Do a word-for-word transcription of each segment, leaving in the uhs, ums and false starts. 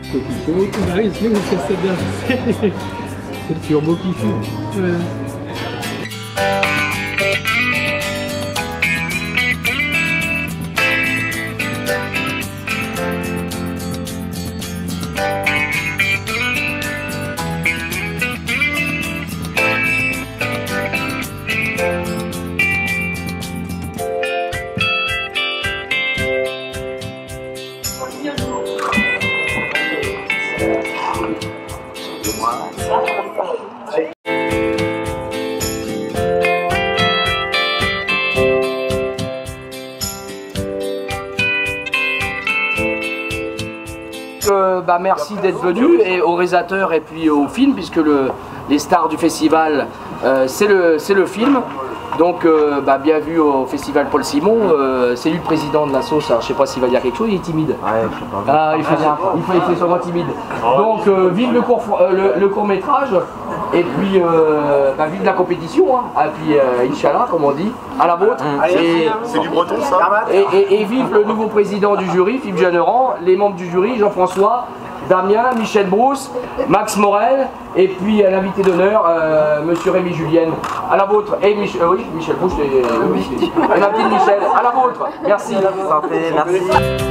Ah oui, c'est ça c'est bien. C'est le turbo qui fait. Ouais. Euh, bah, merci d'être venu et aux réalisateurs et puis au film, puisque le, les stars du festival euh, c'est le, le film. Donc euh, bah, bien vu au festival Paul Simon, euh, c'est lui le président de la sauce, alors je sais pas s'il va dire quelque chose, il est timide. Ouais, je sais pas. Ah, il faut bien, il faut, il faut sûrement timide. Donc euh, vive le court, euh, le, le court métrage, et puis euh, bah, vive la compétition, hein. Et puis euh, Inch'Allah, comme on dit, à la vôtre. C'est du breton ça. Et, et, et vive le nouveau président du jury, Philippe Jeanneran, les membres du jury, Jean-François, Damien, Michel Brousse, Max Morel, et puis à l'invité d'honneur, euh, Monsieur Rémi Julienne. À la vôtre. Et Mich euh, oui, Michel Brousse, et, euh, et la petite Michel. À la vôtre. Merci. Santé, merci.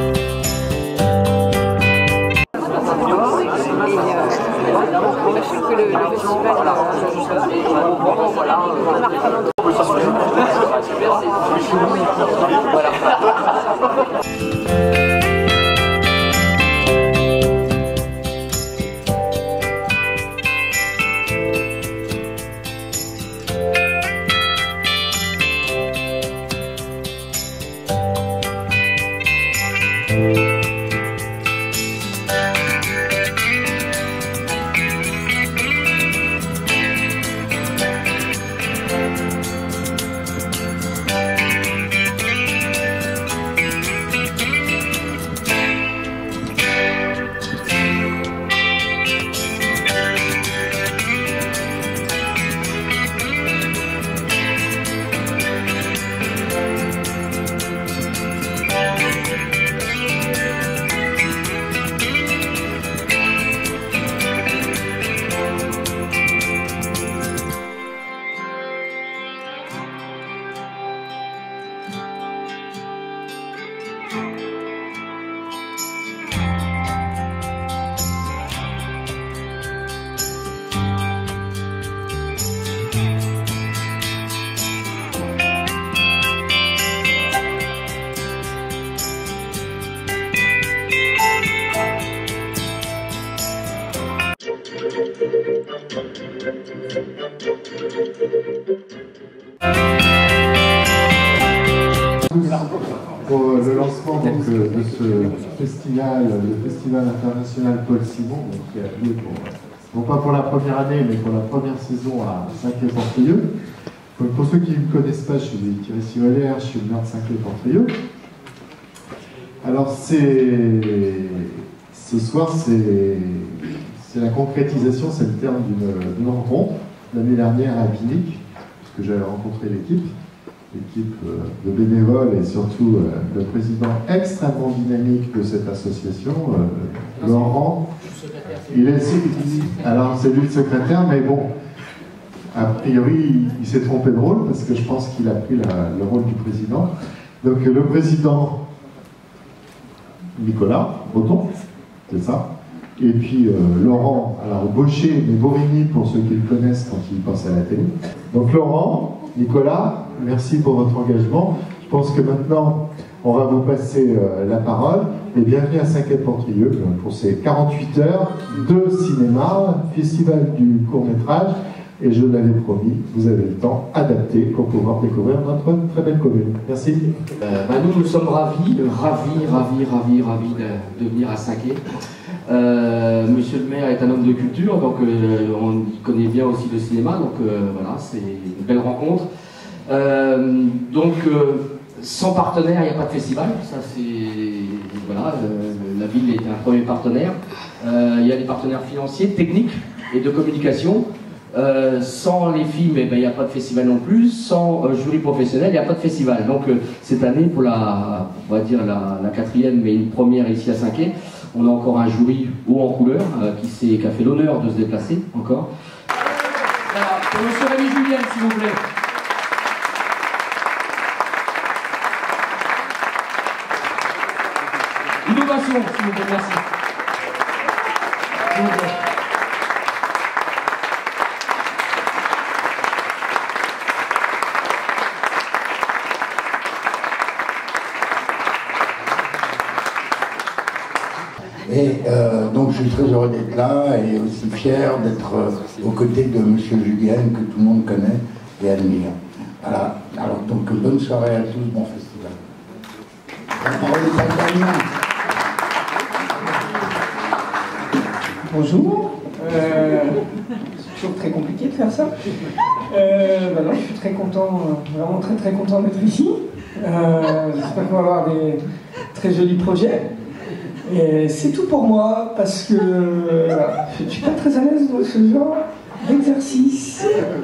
Pour le lancement donc, de ce festival, le Festival international Paul Simon, donc, qui a lieu pour, non pas pour la première année, mais pour la première saison à Saint-Quay-Portrieux. Donc, pour ceux qui ne me connaissent pas, je suis Thierry Sivalière, je suis le maire de Saint-Quay-Portrieux. Alors, c'est ce soir, c'est la concrétisation, c'est le terme d'une rencontre l'année dernière à Binic, puisque j'avais rencontré l'équipe. L'équipe de bénévoles et surtout euh, le président extrêmement dynamique de cette association, euh, Laurent. Il est, alors c'est lui le secrétaire, mais bon, a priori il, il s'est trompé de rôle parce que je pense qu'il a pris la, le rôle du président. Donc le président Nicolas Breton, c'est ça. Et puis euh, Laurent, alors Baucher, mais Borini pour ceux qui le connaissent quand ils pensent à la télé. Donc Laurent, Nicolas, merci pour votre engagement. Je pense que maintenant, on va vous passer euh, la parole. Et bienvenue à Saint-Quay-Portrieux pour ces quarante-huit heures de cinéma, festival du court-métrage. Et je l'avais promis, vous avez le temps adapté pour pouvoir découvrir notre très belle commune. Merci. Euh, bah nous, nous sommes ravis, ravis, ravis, ravis, ravis de, de venir à Saint-Quay. Euh, Monsieur le maire est un homme de culture, donc euh, on y connaît bien aussi le cinéma, donc euh, voilà, c'est une belle rencontre. Euh, donc, euh, sans partenaire, il n'y a pas de festival, ça c'est... Voilà, euh, la ville est un premier partenaire. Euh, il y a des partenaires financiers, techniques et de communication. Euh, sans les films, eh ben, il n'y a pas de festival non plus. Sans euh, jury professionnel, il n'y a pas de festival. Donc euh, cette année, pour la, on va dire la, la quatrième, mais une première ici à Saint-Quay, On a encore un jury haut en couleur euh, qui, s'est, qui a fait l'honneur de se déplacer encore. Voilà, pour monsieur Rémi Julien, s'il vous plaît. Innovation, s'il vous plaît, merci. S'il vous plaît. Et euh, donc je suis très heureux d'être là et aussi fier d'être euh, aux côtés de M. Julien que tout le monde connaît et admire. Voilà. Alors donc bonne soirée à tous, bon festival. La parole est à Damien. Bonjour. Euh, c'est toujours très compliqué de faire ça. Euh, bah non, je suis très content, euh, vraiment très très content d'être ici. Euh, J'espère qu'on va avoir des très jolis projets. Et c'est tout pour moi parce que euh, je ne suis pas très à l'aise dans ce genre d'exercice.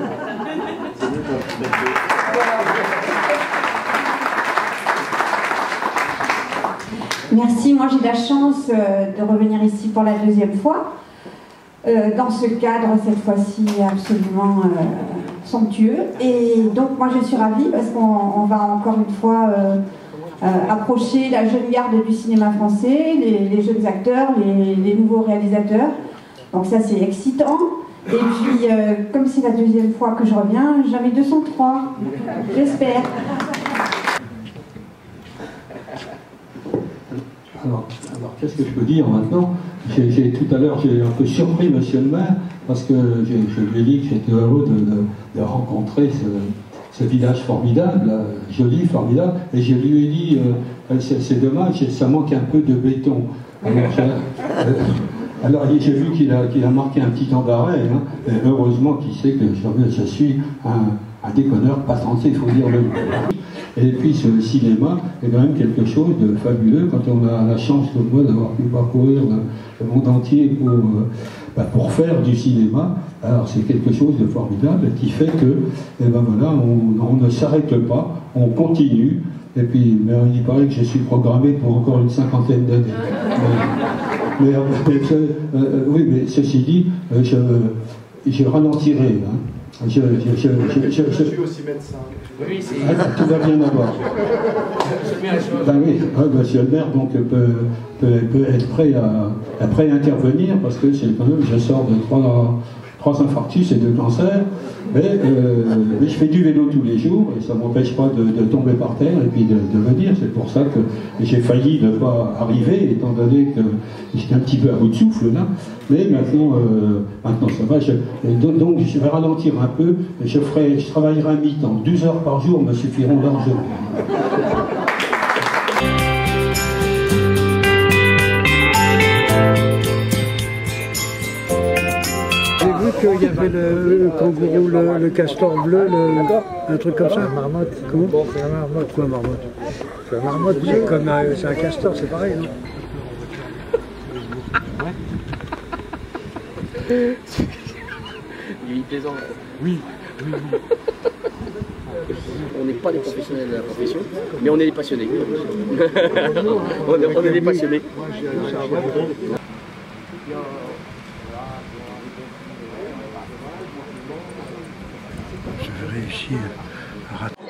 Merci, moi j'ai la chance euh, de revenir ici pour la deuxième fois, euh, dans ce cadre cette fois-ci absolument euh, somptueux. Et donc moi je suis ravie parce qu'on on va encore une fois euh, euh, approcher la jeune garde du cinéma français, les, les jeunes acteurs, les, les nouveaux réalisateurs. Donc ça c'est excitant. Et puis euh, comme c'est la deuxième fois que je reviens, jamais deux cent trois, j'espère. Alors, alors qu'est-ce que je peux dire maintenant? J'ai, j'ai, tout à l'heure, j'ai un peu surpris monsieur le maire parce que j'ai, je lui ai dit que j'étais heureux de, de, de rencontrer ce, ce village formidable, joli, formidable, et je lui ai dit, euh, c'est, c'est dommage, ça manque un peu de béton. Alors, j'ai, euh, alors j'ai vu qu'il a, qu'il a marqué un petit temps d'arrêt, hein, et heureusement qu'il sait que je, je suis un, un déconneur pas censé, il faut dire le mot. Et puis ce cinéma est quand même quelque chose de fabuleux quand on a la chance comme moi d'avoir pu parcourir le, le monde entier pour, euh, bah, pour faire du cinéma. Alors c'est quelque chose de formidable qui fait que eh ben voilà, on, on ne s'arrête pas, on continue. Et puis mais il paraît que je suis programmé pour encore une cinquantaine d'années. Mais, mais, mais euh, euh, oui, mais ceci dit, euh, je, je ralentirai. Hein. Je, je, je, je, je, je, je suis aussi médecin. Oui, c'est... Ah, tout va bien avoir. Ben oui, ah, monsieur le maire donc, peut, peut, peut être prêt à, à prêt à intervenir parce que c'est quand même, je sors de trois, trois infarctus et deux cancers, mais, euh, mais je fais du vélo tous les jours et ça ne m'empêche pas de, de tomber par terre et puis de, de venir. C'est pour ça que j'ai failli ne pas arriver étant donné que j'étais un petit peu à bout de souffle là. Mais maintenant, euh, maintenant ça va. Je, donc je vais ralentir un peu. Et je, ferai, je travaillerai à mi-temps. douze heures par jour me suffiront largement. J'ai vu qu'il y avait le, le kangourou, le, le castor bleu, le, un truc comme ça. La marmotte. Comment? C'est la marmotte. Quoi, marmotte? C'est la marmotte. C'est comme un, c'est un castor, c'est pareil, non? Il plaisante. Oui, oui, oui. On n'est pas des professionnels de la profession, mais on est des passionnés. on, est, on est des passionnés. Je vais réussir à rater.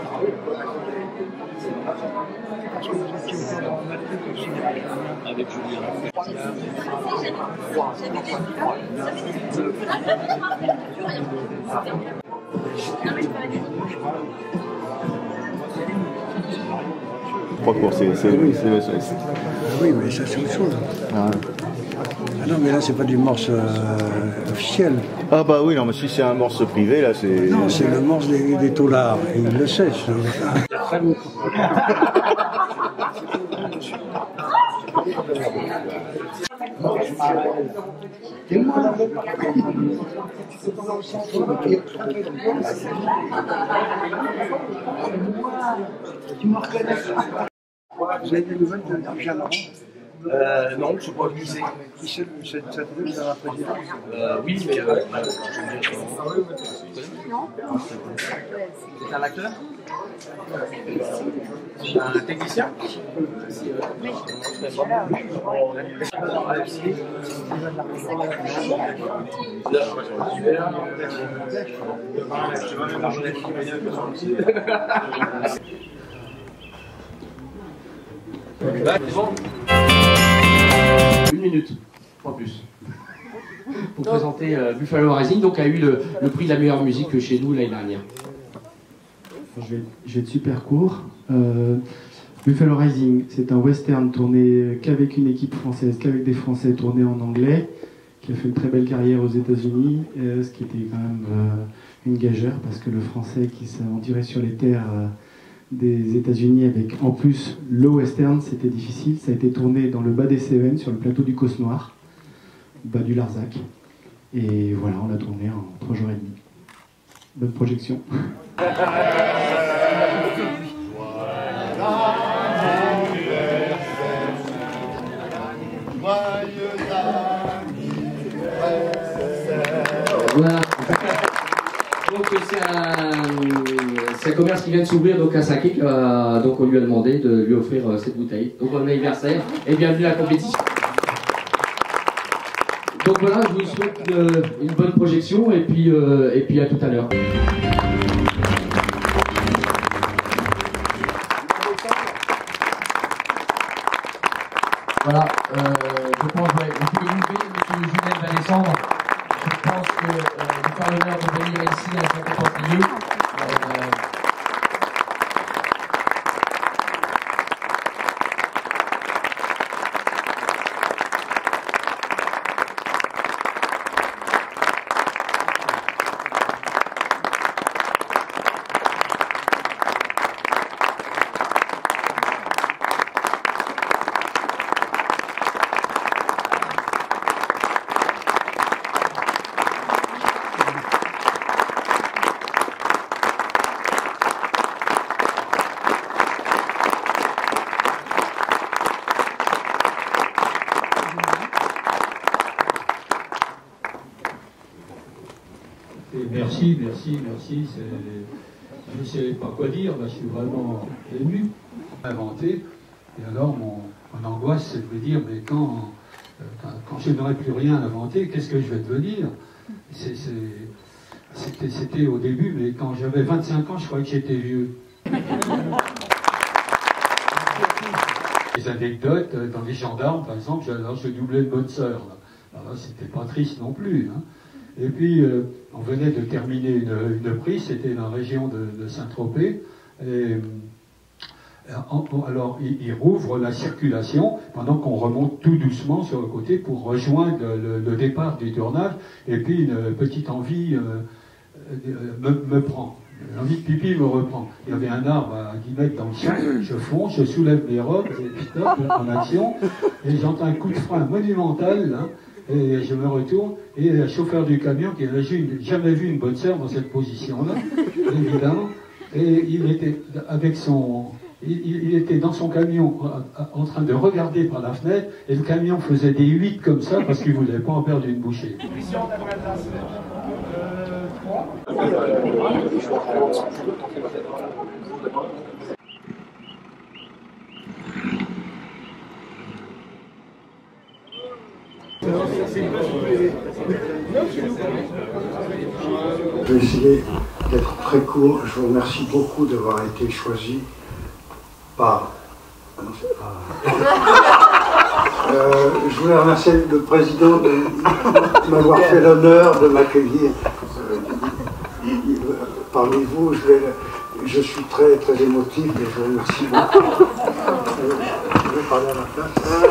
Avec Julien. Trois cours, c'est... c'est, oui. c'est, c'est, c'est... Oui, mais ça c'est autre chose. Ah. Ah non, mais là c'est pas du morse euh, officiel. ah bah oui, non, mais si c'est un morse privé, là c'est... Non, c'est le morse des, des taulards, et il le sait. Très bon. Tu me reconnais. Vous avez des nouvelles de Jean Laurent? Euh, non, je crois qui c'est. Michel, Michel Châtelet, vous avez un président euh, Oui, mais. Euh, non. C'est un acteur? Un technicien? Oui. Une minute, pas plus. Pour présenter euh, Buffalo Rising, donc a eu le, le prix de la meilleure musique chez nous l'année dernière. Je vais, je vais être super court. Euh, Buffalo Rising, c'est un western tourné qu'avec une équipe française, qu'avec des Français, tourné en anglais, qui a fait une très belle carrière aux États-Unis, euh, ce qui était quand même euh, une gageure, parce que le français qui s'en tirait sur les terres euh, des États-Unis avec en plus le western, c'était difficile. Ça a été tourné dans le bas des Cévennes, sur le plateau du Causse Noir, bas du Larzac. Et voilà, on l'a tourné en trois jours et demi. Bonne projection. Voilà. Donc c'est un, c'est un commerce qui vient de s'ouvrir donc à Saké, euh, donc on lui a demandé de lui offrir euh, cette bouteille. Donc bon anniversaire et bienvenue à la compétition. Donc voilà, je vous souhaite une, une bonne projection et puis, euh, et puis à tout à l'heure. Voilà, euh, je pense que ouais, monsieur le Louvet, monsieur Julien va descendre. Je pense que euh, nous faire l'honneur de venir ici à cet important lieu. Euh, Merci, merci, merci. Je ne sais pas quoi dire, là, je suis vraiment ému, inventé. Et alors, mon, mon angoisse, c'est de me dire, mais quand, quand, quand je n'aurai plus rien inventé, qu'est-ce que je vais devenir? C'était au début, mais quand j'avais vingt-cinq ans, je croyais que j'étais vieux. Les anecdotes, dans les gendarmes, par exemple, alors, je doublais une bonne sœur. Alors là, c'était pas triste non plus. Hein. Et puis, euh, on venait de terminer une, une prise, c'était dans la région de, de Saint-Tropez. Et en, alors, il, il rouvre la circulation pendant qu'on remonte tout doucement sur le côté pour rejoindre le, le départ du tournage. Et puis, une petite envie euh, me, me prend. L'envie de pipi me reprend. Il y avait un arbre à dix mètres dans le champ, je fonce, je soulève mes robes, et stop, en action, et j'entends un coup de frein monumental, là. Et je me retourne, et le chauffeur du camion, qui n'avait jamais vu une bonne sœur dans cette position-là, évidemment, et il était avec son, il, il était dans son camion en train de regarder par la fenêtre, et le camion faisait des huit comme ça parce qu'il ne voulait pas en perdre une bouchée. Je vais essayer d'être très court. Je vous remercie beaucoup d'avoir été choisi par... Ah non, c'est pas... euh, je voulais remercier le président de m'avoir fait l'honneur de m'accueillir euh, parmi vous. Je, vais, je suis très très émotif et je vous remercie beaucoup. Je vais parler à la place.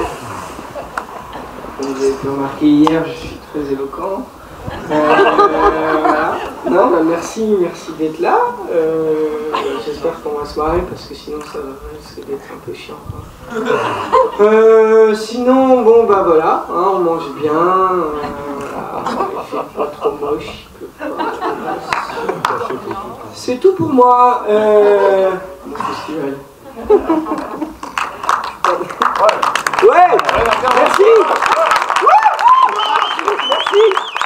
Comme vous avez pu remarquer hier, je suis très éloquent. Euh, voilà. Non, bah merci, merci d'être là. Euh, J'espère qu'on va se marrer parce que sinon ça risque d'être un peu chiant. Euh, sinon, bon bah voilà, hein, on mange bien, euh, voilà, il fait pas trop moche. C'est tout pour moi. Euh, mon festival. Ouais. Merci. Merci.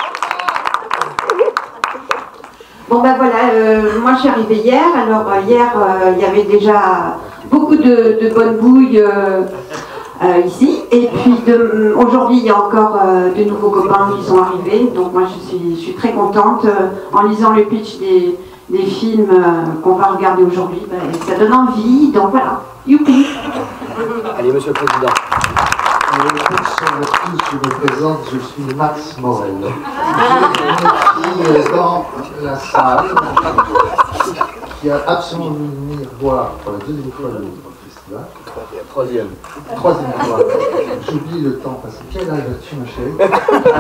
Bon ben voilà, euh, moi je suis arrivée hier, alors euh, hier euh, il y avait déjà beaucoup de, de bonnes bouilles euh, euh, ici, et puis de, aujourd'hui il y a encore euh, de nouveaux copains qui sont arrivés, donc moi je suis, je suis très contente, euh, en lisant le pitch des, des films euh, qu'on va regarder aujourd'hui, ben, ça donne envie, donc voilà, youpi. Allez Monsieur le Président. Sur le coup, je me présente, je suis Max Morel. J'ai qui dans la salle, qui a absolument voulu venir voir pour la deuxième fois le festival. Troisième. Troisième fois. J'oublie le temps parce que quel âge as-tu, ma chérie?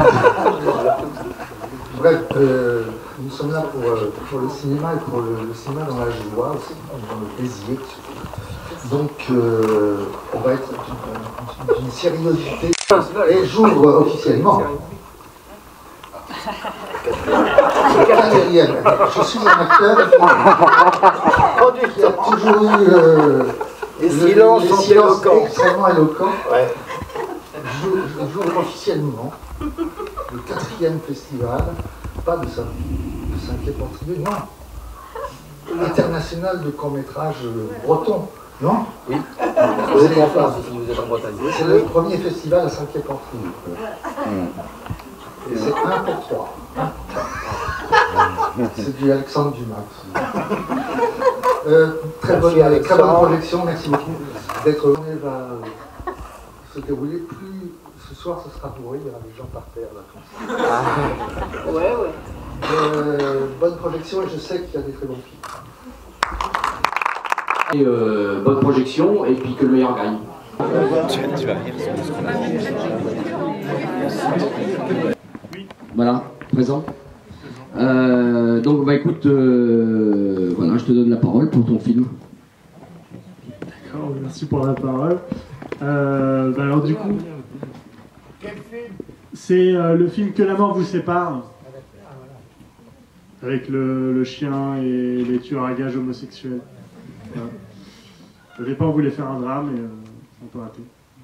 Bref, euh, nous sommes là pour, euh, pour le cinéma et pour le, le cinéma dans la joie aussi, dans le plaisir. Donc, euh, on va être d'une sériosité. Et j'ouvre officiellement. Quatrième. Je suis un acteur qui a toujours eu euh, les silences le, les silences extrêmement éloquents. Ouais. J'ouvre officiellement le quatrième festival, pas de cinquième portugais, non. International de court-métrage breton. Non? Oui. Vous êtes en France ici, vous êtes en Bretagne. C'est le premier festival à Saint-Quay-Portrieux. Et c'est un pour trois. C'est du Alexandre Dumas. Euh, très, bonne, très bonne projection, merci beaucoup d'être venu. Va se dérouler plus. Ce soir, ce sera bourré, il y aura des gens par terre là. Ah. Ouais, ouais. Euh, bonne projection et je sais qu'il y a des très bons films. Et euh, bonne projection et puis que le meilleur gagne. Voilà, présent. Euh, donc bah écoute, euh, voilà, je te donne la parole pour ton film. D'accord, merci pour la parole. Euh, bah alors du coup, c'est euh, le film Que la mort vous sépare, avec le, le chien et les tueurs à gages homosexuels. Voilà. Au départ, on voulait faire un drame, mais euh, on peut rater.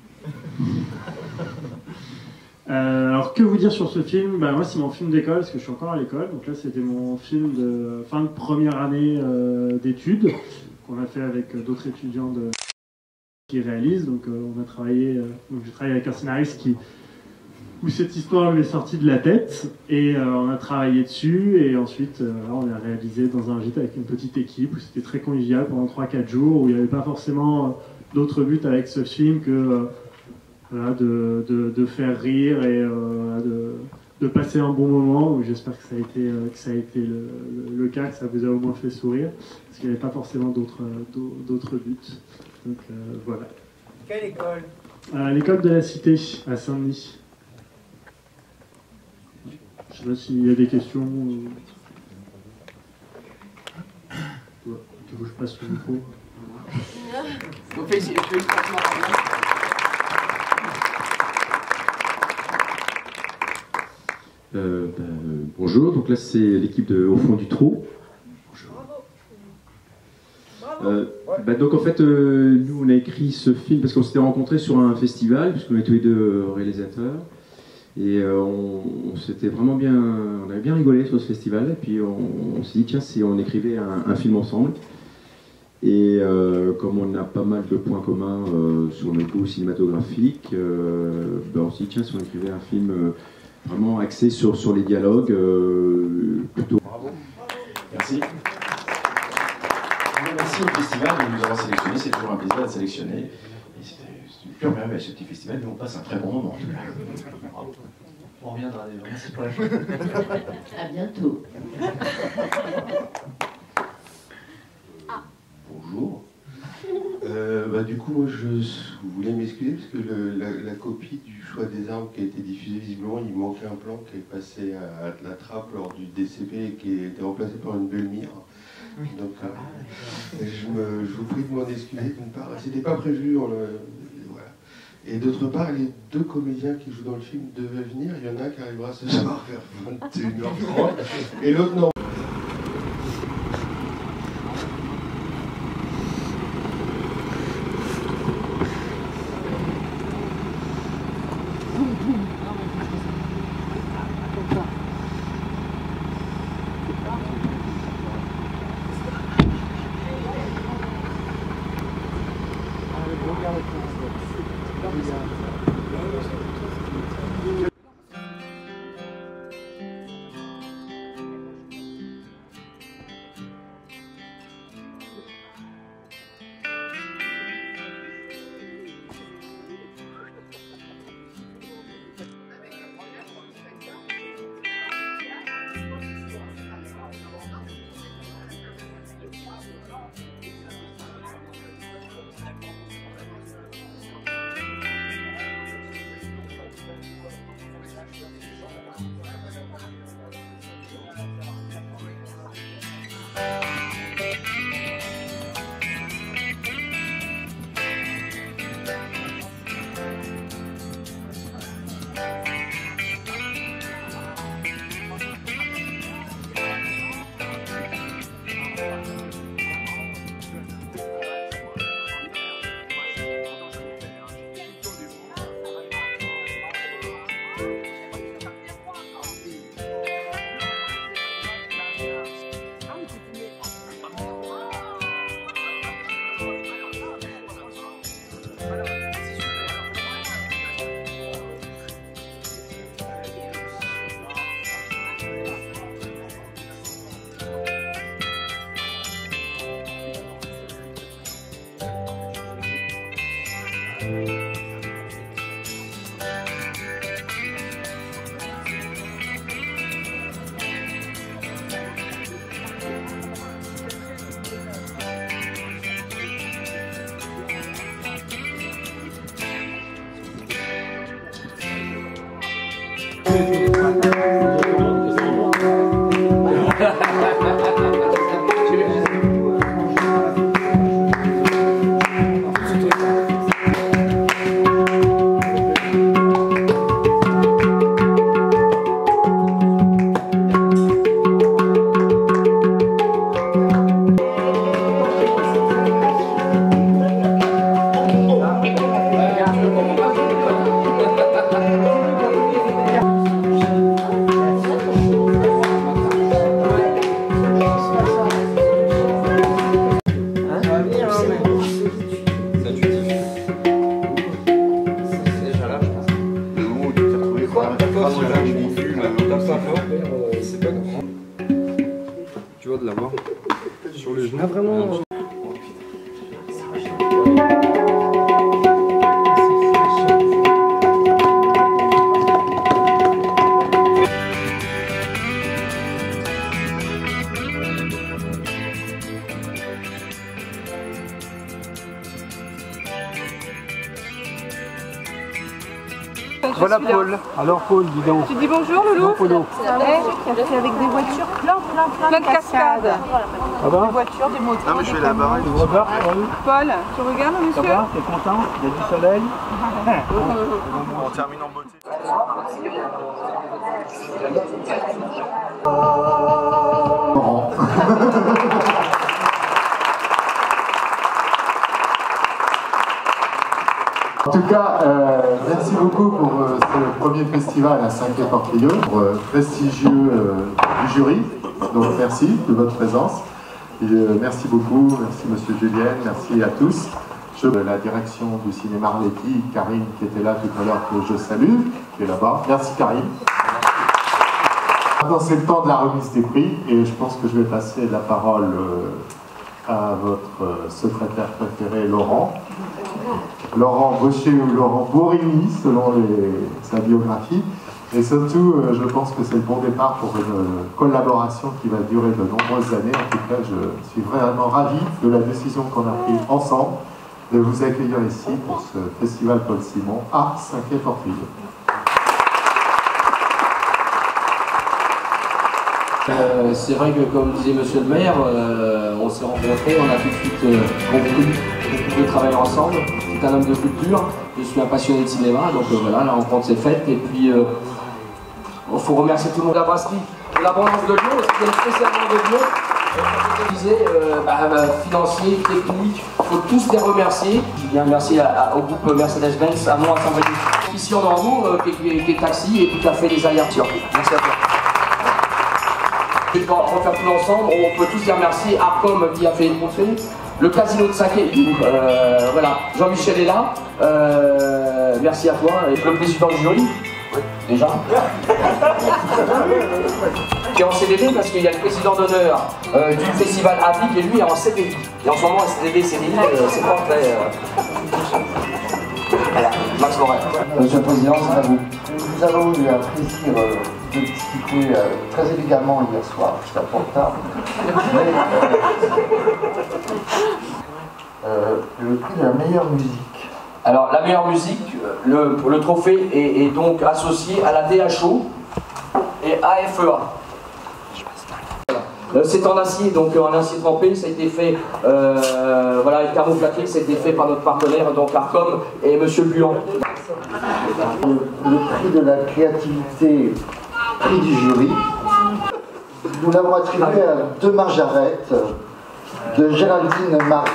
euh, alors, que vous dire sur ce film? Bah, moi, c'est mon film d'école, parce que je suis encore à l'école. Donc là, c'était mon film de fin de première année euh, d'études, qu'on a fait avec d'autres étudiants de... qui réalisent. Donc, euh, on a travaillé, euh, donc j'ai travaillé avec un scénariste qui... où cette histoire lui est sortie de la tête, et euh, on a travaillé dessus, et ensuite euh, on a réalisé dans un gîte avec une petite équipe, où c'était très convivial pendant trois quatre jours, où il n'y avait pas forcément euh, d'autre but avec ce film que euh, voilà, de, de, de faire rire et euh, de, de passer un bon moment. J'espère que ça a été, euh, que ça a été le, le, le cas, que ça vous a au moins fait sourire, parce qu'il n'y avait pas forcément d'autres d'autres buts. Donc euh, voilà. Quelle école? À l'école de la Cité, à Saint-Denis. Je sais pas s'il y a des questions. Ouais, que je passe le micro. Euh, ben, euh, bonjour, donc là c'est l'équipe de Au fond du trou. Euh, bah donc en fait, euh, nous on a écrit ce film parce qu'on s'était rencontrés sur un festival, puisqu'on est tous les deux réalisateurs. Et euh, on, on s'était vraiment bien, on avait bien rigolé sur ce festival, et puis on, on s'est dit tiens si on écrivait un, un film ensemble. Et euh, comme on a pas mal de points communs euh, sur nos goûts cinématographiques, euh, ben on s'est dit tiens si on écrivait un film euh, vraiment axé sur, sur les dialogues, euh, plutôt. Bravo. Merci. Merci au festival de nous avoir sélectionnés, c'est toujours un plaisir d'être sélectionné. Et c'était une pure merveille ce petit festival, mais on passe un très bon moment. Bravo. On reviendra d'ailleurs. Merci pour la chose. À bientôt. Bonjour. Euh, bah, du coup, moi, je voulais m'excuser parce que le, la, la copie du choix des armes qui a été diffusée, visiblement, il manquait un plan qui est passé à, à la trappe lors du D C P et qui a été remplacé par une belle mire. Donc, euh, je, me, je vous prie de m'en excuser d'une part. C'était pas prévu. On le, voilà. Et d'autre part, les deux comédiens qui jouent dans le film devaient venir. Il y en a un qui arrivera ce soir vers vingt et une heures trente et l'autre non. Tu vois de l'avoir sur les genoux. Ah vraiment. Voilà Paul. Alors Paul, dis donc. Tu dis bonjour Loulou. Bonjour Polo. C'est avec des voitures, plein plein plein, plein de cascades. Ça va? Des voitures, des motos. Non mais je vais là-bas. Tu regardes Paul, tu regardes monsieur? Ça va? T'es content? Il y a du soleil? On termine en beauté. En tout cas, euh, merci beaucoup pour euh, ce premier festival à Saint-Quay-Portrieux, pour euh, prestigieux euh, du jury. Donc merci de votre présence. Et, euh, merci beaucoup, merci Monsieur Julien, merci à tous. Je, euh, la direction du cinéma Arletty, Karine qui était là tout à l'heure, que je salue, qui est là-bas. Merci Karine. Maintenant c'est le temps de la remise des prix et je pense que je vais passer la parole euh, à votre euh, secrétaire préféré Laurent. Laurent Baucher ou Laurent Bourigny, selon les, sa biographie. Et surtout, euh, je pense que c'est le bon départ pour une euh, collaboration qui va durer de nombreuses années. En tout cas, je suis vraiment ravi de la décision qu'on a prise ensemble de vous accueillir ici pour ce festival Paul Simon à Saint-Quay-Portrieux. Euh, c'est vrai que, comme disait Monsieur le maire, euh, on s'est rencontrés, on a tout de suite euh, compris qu'on pouvait travailler ensemble. C'est un homme de culture, je suis un passionné de cinéma, donc euh, voilà, la rencontre s'est faite. Et puis, il euh, faut remercier tout le monde de la brasserie, de l'abondance de Lyon, parce qu'il y a spécialement de Lyon. Comme je disais, euh, bah, bah, financiers, techniques, il faut tous les remercier. Je viens merci à, à, au groupe Mercedes-Benz, à moi, à Saint-Brieuc. Ici en Normandie, euh, qui, qui, qui est taxi et tout à fait les allers-retours. Merci à toi. On va refaire tout ensemble, on peut tous les remercier, Arcom qui a fait une montée, le casino de Saké, euh, voilà, Jean-Michel est là, euh, merci à toi. Et le président du jury, déjà. Qui est en C D D parce qu'il y a le président d'honneur euh, du festival A V I C et lui est en C D I. Et en ce moment, C D D, C D I, euh, c'est pas très. Euh... Voilà, Max Morel. Monsieur le Président, c'est à vous. Nous avons eu un plaisir euh, de discuter euh, très élégamment hier soir, c'était un peu en retard. Mais, euh, euh, le prix de la meilleure musique. Alors, la meilleure musique, le, le trophée est, est donc associé à la D H O et A F E A. C'est en acier, donc en acier trempé, ça a été fait, euh, voilà, et thermoplaqué, ça a été fait par notre partenaire, donc Arcom et Monsieur Buan. Le, le prix de la créativité, prix du jury, nous l'avons attribué à Deux Marjarettes de Géraldine Marie.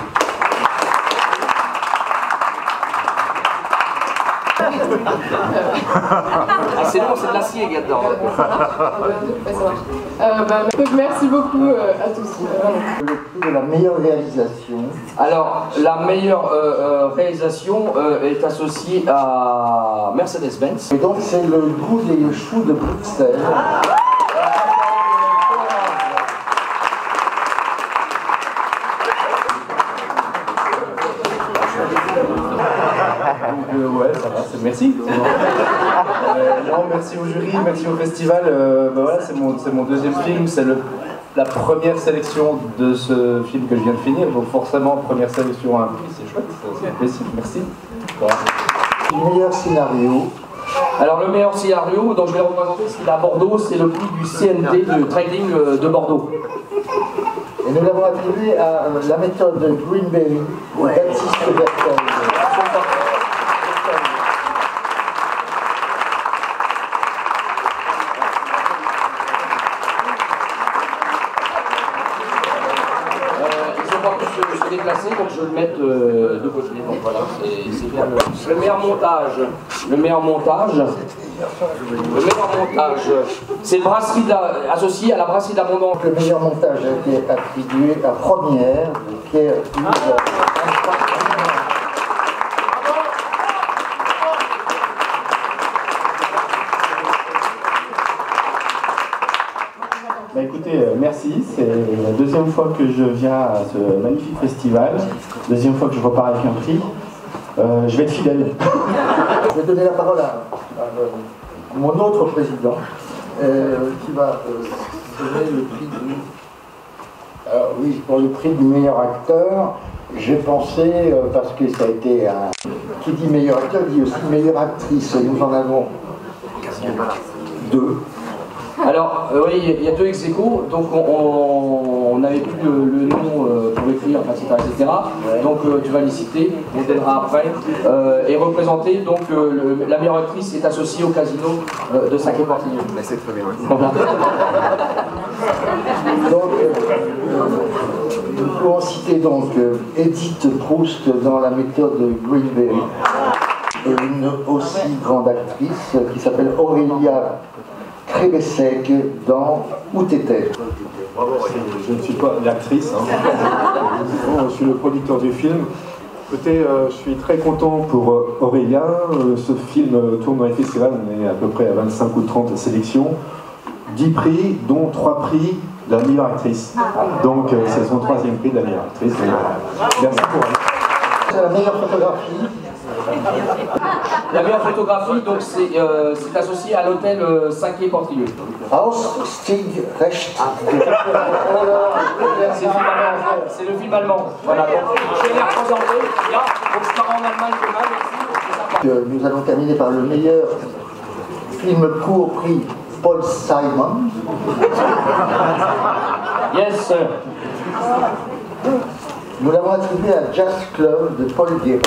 Ah, c'est bon, c'est de l'acier qu'il y a dedans. Euh, bah, merci beaucoup euh, à tous. Le prix de la meilleure réalisation. Alors, la meilleure euh, euh, réalisation euh, est associée à Mercedes-Benz. Et donc, c'est le goût des choux de Bruxelles. Euh, ouais, ça va, merci. Euh, non, merci au jury, merci au festival. Euh, bah voilà, c'est mon, mon deuxième film, c'est la première sélection de ce film que je viens de finir, donc forcément, première sélection à un prix, c'est chouette, c'est plaisir, merci. Voilà. Le meilleur scénario. Alors, le meilleur scénario, dont je vais représenter, c'est à Bordeaux, c'est le prix du C N T de Trading de Bordeaux. Et nous l'avons attribué à euh, la méthode de Greenberry, ouais. Baptiste Bertel. Se déplacer, donc je vais le mettre euh, de côté. Donc voilà, c'est bien le, le meilleur montage. Le meilleur montage. Le meilleur montage. C'est brasserie associé à la brasserie d'Abondance. Le meilleur montage a été attribué à Première de Pierre Yves. Bah écoutez, euh, merci, c'est la deuxième fois que je viens à ce magnifique festival, deuxième fois que je repars avec un prix. Euh, je vais être fidèle. Je vais donner la parole à, à, à mon autre président, euh, qui va euh, donner le prix du... Alors oui, pour le prix du meilleur acteur, j'ai pensé, euh, parce que ça a été un... Qui dit meilleur acteur dit aussi meilleure actrice. Nous en avons deux. Alors, euh, oui, il y a deux ex-aequo, donc on n'avait plus le, le nom euh, pour écrire, et cetera, et cetera. Donc euh, tu vas les citer, on t'aidera après. Euh, et représenter, donc euh, le, la meilleure actrice est associée au casino euh, de Sacré-Portillon. Mais c'est très bien. Donc, euh, nous pouvons citer donc euh, Edith Proust dans la méthode Greenberry, et une aussi grande actrice euh, qui s'appelle Aurélia Krébessec dans Où t'étais. Je ne suis pas l'actrice, hein. Je suis le producteur du film. Écoutez, euh, je suis très content pour euh, Aurélia. Euh, ce film euh, tourne dans les festivals, on est à peu près à vingt-cinq ou trente sélections. dix prix, dont trois prix de la meilleure actrice. Donc euh, c'est son troisième prix de la meilleure actrice. Merci pour elle. C'est la meilleure photographie. La meilleure photographie, donc c'est euh, associé à l'hôtel euh, Sacré-Portillon. Stig Recht. C'est le film allemand. Voilà, donc je vais les représenter. Là, donc je pars en Allemagne demain, merci. Nous allons terminer par le meilleur film court prix Paul Simon. Yes, sir. Nous l'avons attribué à Jazz Club de Paul Guérin.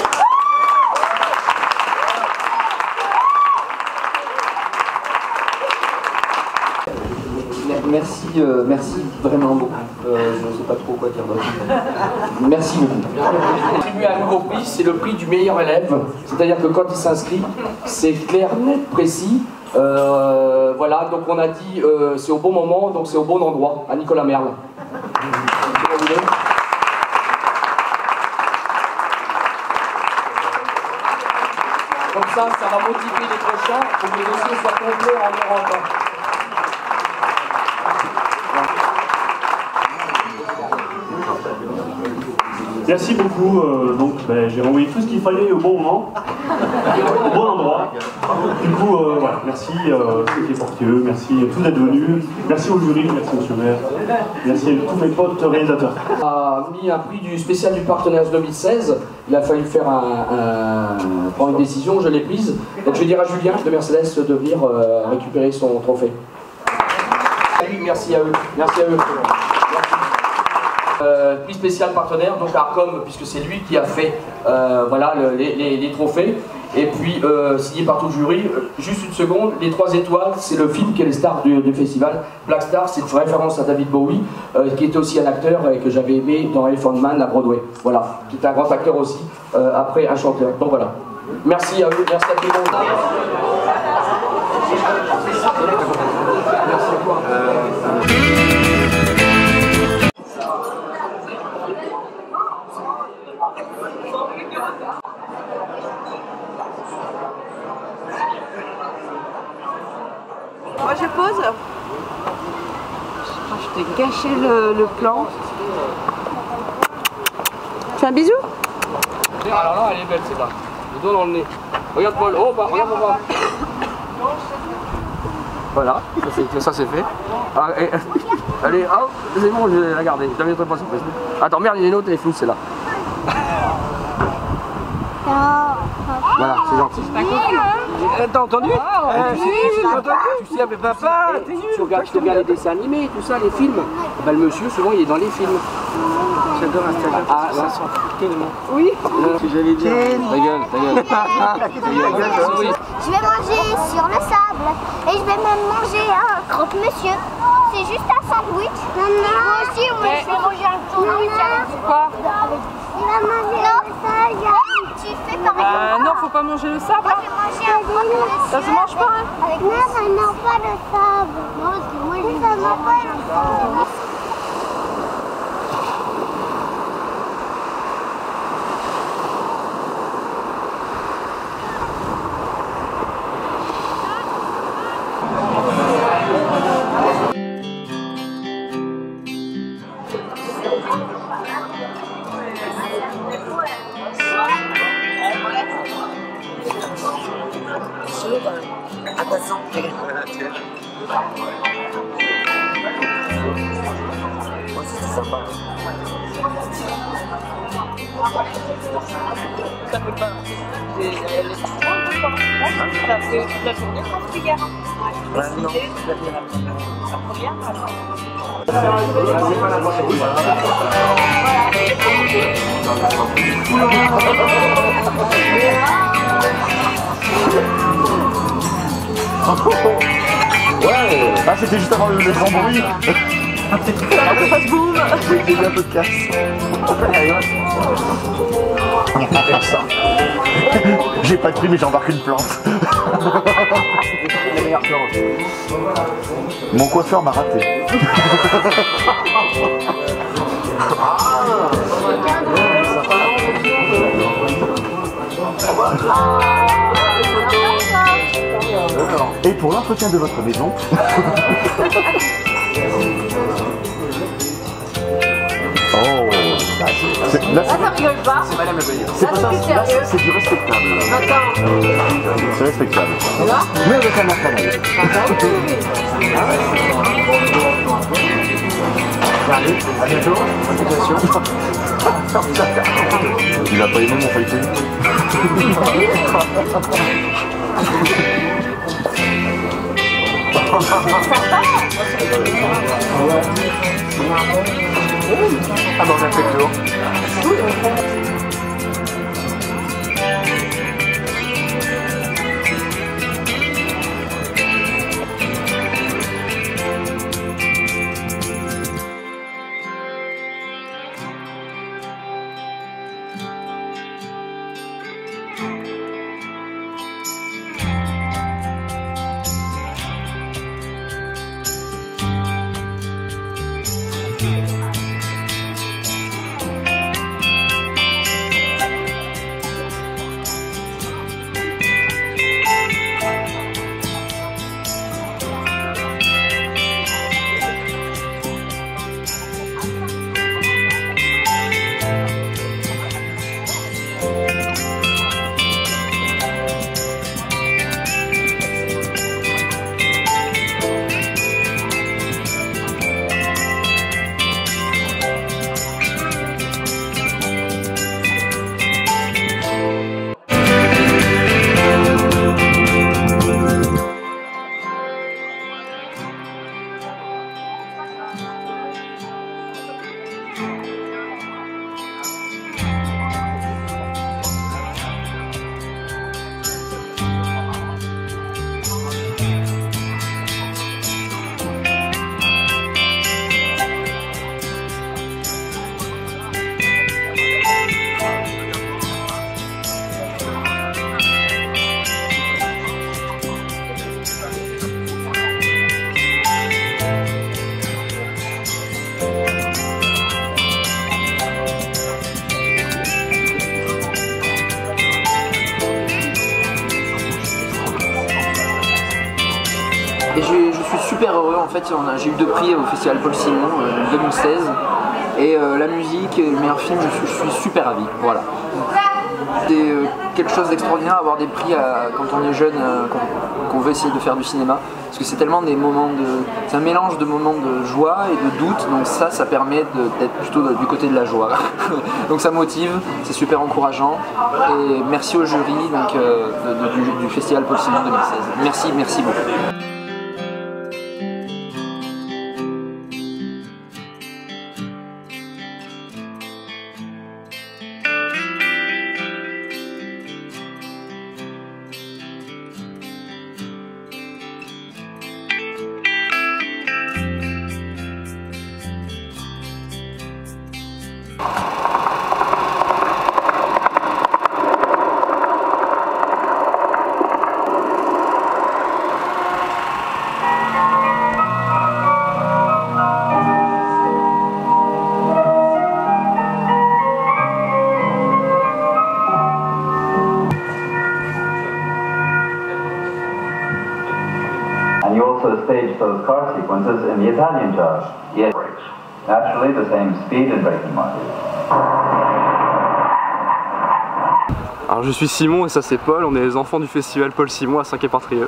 Merci, euh, merci vraiment beaucoup. Euh, je ne sais pas trop quoi dire d'autre. Merci beaucoup. Attribué à un nouveau prix, c'est le prix du meilleur élève. C'est-à-dire que quand il s'inscrit, c'est clair, net, précis. Euh, voilà, donc on a dit euh, c'est au bon moment, donc c'est au bon endroit, à Nicolas Merle. Comme ça, ça, ça va motiver les prochains pour que le dossier soit complet en Europe. Merci beaucoup. Euh, donc, ben, j'ai envoyé tout ce qu'il fallait au bon moment, au bon endroit. Du coup, euh, voilà, merci euh, Sophie Portieux, merci à tous d'être venus, merci au jury, merci monsieur le maire, merci à tous mes potes réalisateurs. On a mis un prix du spécial du partenaire deux mille seize. Il a fallu faire un, un, prendre une décision, je l'ai prise. Donc je vais dire à Julien de Mercedes de venir euh, récupérer son trophée. Merci à eux. Merci à eux. Euh, prix spécial partenaire, donc Arcom, puisque c'est lui qui a fait euh, voilà, le, les, les, les trophées. Et puis euh, signé par tout le jury. Euh, juste une seconde, les trois étoiles, c'est le film qui est les stars du, du festival. Black Star, c'est une référence à David Bowie, euh, qui était aussi un acteur et que j'avais aimé dans Elephant Man à Broadway. Voilà, qui est un grand acteur aussi, euh, après un chanteur. Donc voilà. Merci à eux, merci à tout le monde. Moi je pose. Je t'ai gâché le, le plan. Tu fais un bisou? Alors là, elle est belle, c'est là. Le doigt dans le nez. Regarde Paul, oh, bah, regarde Paul. Voilà, ça c'est fait. Ah, et, allez, hop, c'est bon, je vais la garder. Je la mettrai pas sur Facebook. Attends, merde, il y a une autre, elle est floue, c'est là. Voilà, c'est gentil. T'as entendu? euh, Tu sais, avec papa, tu regardes, tu regardes les dessins animés, tout ça, les films. Ben, le monsieur, souvent, il est dans les films. J'adore Instagram. Ah, ça sent tellement. Oui. Si j'allais dire. Ta gueule, ta gueule. Je vais manger sur le sable et je vais même manger un croque-monsieur. C'est juste un sandwich. Moi aussi, on va manger un sandwich avec quoi? Il va manger le sable. Tu fais pareil. Euh, non, faut pas manger le sable. Moi, je vais manger un croque-monsieur. Ça se mange pas, hein? Avec non, ça n'a pas le sable. Moi, moi je ça n'a pas le sable. À ta santé. Voilà, tiens. Moi aussi, c'est sympa. Ça fait pas. Elle est ça fait toute la journée quand tu gagnes. Ouais, non, la première. Ouais, ah c'était juste avant le, le grand bruit. J'ai eu un peu de casse. J'ai pas de prix mais j'embarque une plante. Mon coiffeur m'a raté. Et pour l'entretien de votre maison. Oh, là, là ça rigole pas. C'est madame la bonne. C'est pas ça, là c'est du respectable. Attends. C'est respectable. Mais avec un appareil. Allez, à bientôt. Il a pas aimé mon feuilleté. Ah bah on a fait le tour. Et je suis super heureux, en fait, j'ai eu deux prix au Festival Paul Simon en deux mille seize. Et euh, la musique, le meilleur film, je suis, je suis super ravi. Voilà. C'est euh, quelque chose d'extraordinaire avoir des prix à, quand on est jeune, euh, qu'on veut essayer de faire du cinéma. Parce que c'est tellement des moments de... C'est un mélange de moments de joie et de doute, donc ça, ça permet d'être plutôt du côté de la joie. Donc ça motive, c'est super encourageant. Et merci au jury donc, euh, de, de, du, du Festival Paul Simon deux mille seize. Merci, merci beaucoup. And you also staged those car sequences in the Italian job. Yes. Naturally, the same speed and braking market. Alors je suis Simon et ça c'est Paul, on est les enfants du festival Paul Simon à Saint-Quay-Portrieux.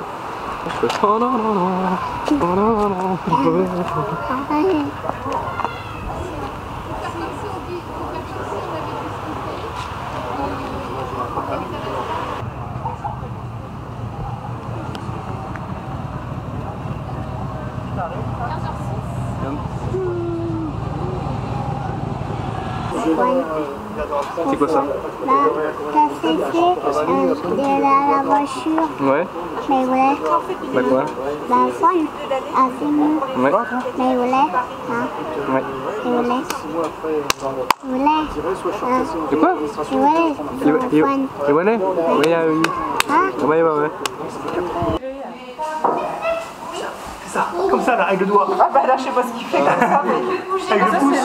C'est quoi ça? Bah, t'as cessé euh, de la, la voiture. Ouais. Mais voilà. Bah quoi? Bah, fun. Ah, c'est mieux. Ouais. Mais voilà. Hein. Ouais. Et voilà. Voilà. Hein. De quoi? Et voilà. Et voilà? Et voilà? Oui, oui. Hein? Ouais, ouais, ouais. Ça, comme ça là, avec le doigt. Ah bah là je sais pas ce qu'il fait comme ça, mais avec le pouce.